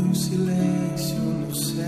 o silêncio no céu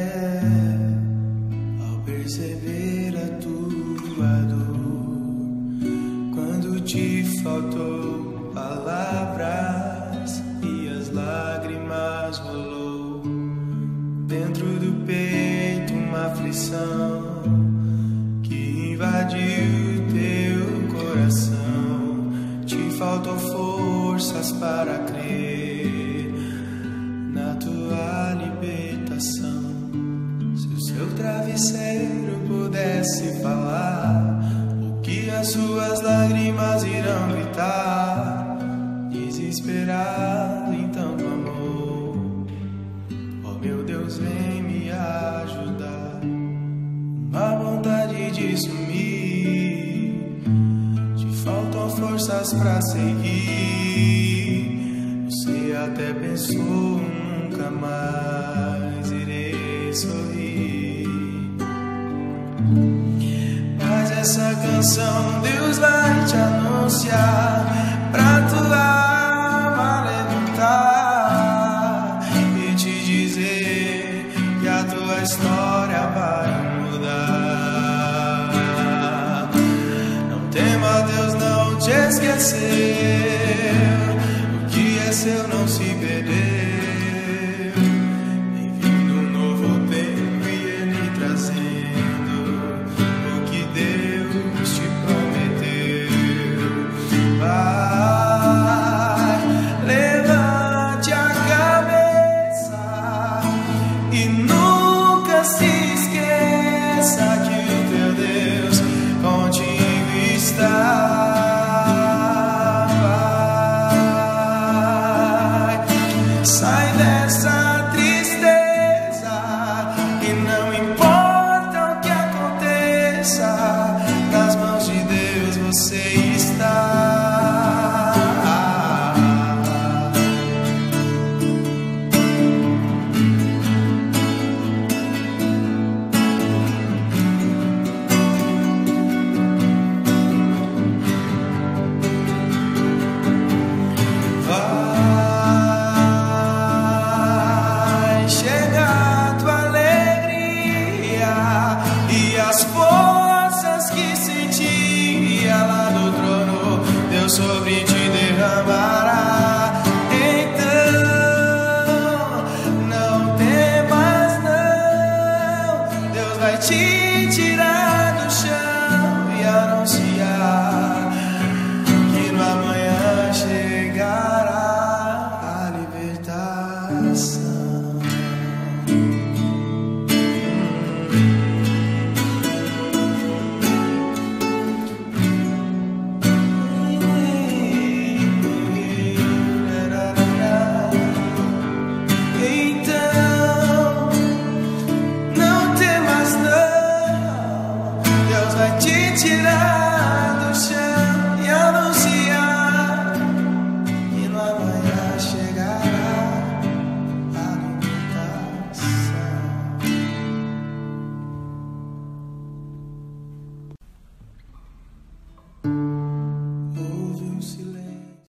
ao perceber a tua dor. Quando te faltou palavras e as lágrimas rolou dentro do peito uma aflição que invadiu teu coração. Te faltou forças para crer na tua libertação. Se o seu travesseiro pudesse falar, o que as suas lágrimas irão gritar? Desesperado em tanto amor, oh meu Deus, vem me ajudar. Uma vontade de sumir, te faltam forças pra seguir. Você até pensou, nunca mais irei sorrir. Mas essa canção Deus vai te anunciar pra tua alma levantar e te dizer que a tua história vai mudar. Não tema, Deus não te esqueceu. O que é seu não se perdeu. Bem-vindo um novo tempo e Ele trazendo o que Deus te prometeu. Vai, levante a cabeça e nunca se esqueça que o teu Deus contigo está. Sai dessa tristeza e não importa o que aconteça, nas mãos de Deus você está. As forças que sentia lá do trono, Deus sobre ti derramará. Então, não temas não, Deus vai te tirar do chão e anunciar que no amanhã chegará a libertação. Tirar